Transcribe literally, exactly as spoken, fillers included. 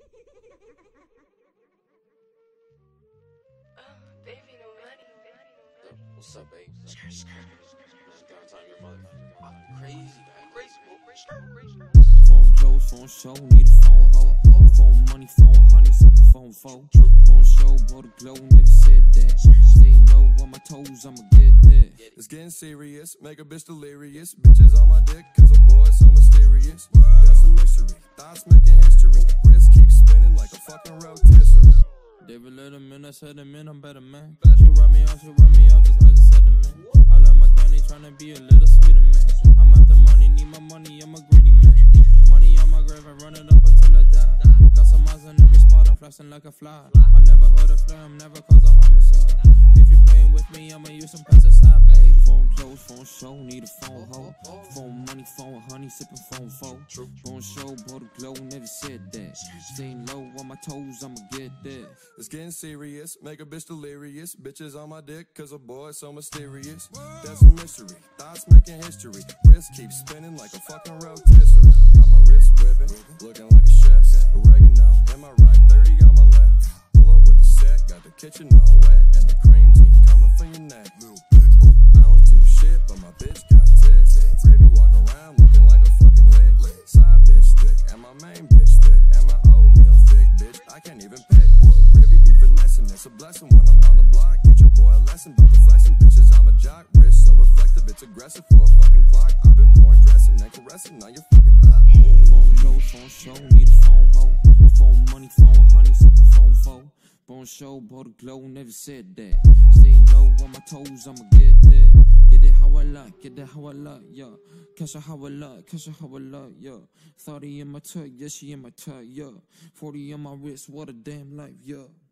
Baby, no money. What's up, babe? Skirt, skirt. Downtime, your mother. Crazy, man. Crazy, crazy, crazy. Phone close, phone show, need a phone hoe. Phone money, phone honey, sippin' phone foe. Phone show, bought a glow, never said that. Stay low on my toes, I'ma get that. It's getting serious, make a bitch delirious. Bitches on my dick, cause a boy so mysterious. That's a mystery, thoughts making history. Wrist keeps spinning like a fucking rotisserie. David let him in, I said him in, I'm better, man. She run me out, she run me out, just like I said to man. I love my candy, tryna be a little sweeter, man. I'm after money, need my money, I'm a greedy man. Money on my grave, I run it up until I die. Got some eyes in every spot, I'm flashing like a fly. I never heard a flame, never cause a homicide. If you playing with me, I'ma use some pesticide, babe. Phone close, phone show, need a phone hoe. Phone money, phone honey, sippin' phone foe. Phone show, bought a glow, never said that. Staying low on my toes, I'ma get that. It's getting serious, make a bitch delirious. Bitches on my dick, cause a boy so mysterious. That's a mystery, thoughts making history. Wrist keeps spinning like a fucking rotisserie. Got my wrist whipping, looking like a chef. Oregano in my right, thirty on my left. Pull up with the set, got the kitchen all wet. And the cream team coming for your neck. I don't do shit, but my bitch got tits. Gravy walk around looking like a fucking lick. Side bitch thick, and my main bitch thick. And my oatmeal thick, bitch, I can't even pick. Gravy be finessing, it's a blessing when I'm on the block. Teach your boy a lesson about the flexing, bitches, I'm a jock. Wrist so reflective, it's aggressive for a fucking clock. I've been pouring dressing and caressing on your fucking top. Phone close, phone show, need a phone hoe. Phone money, phone honey, sippin' phone foe. Phone show, bought a glow, never said that. Staying low on my toes, I'ma get that. Get it how I like, get it how I like, yeah. Catch her how I like, catch her how I like, yeah. thirty in my tug, yeah, she in my tug, yeah. forty on my wrist, what a damn life, yeah.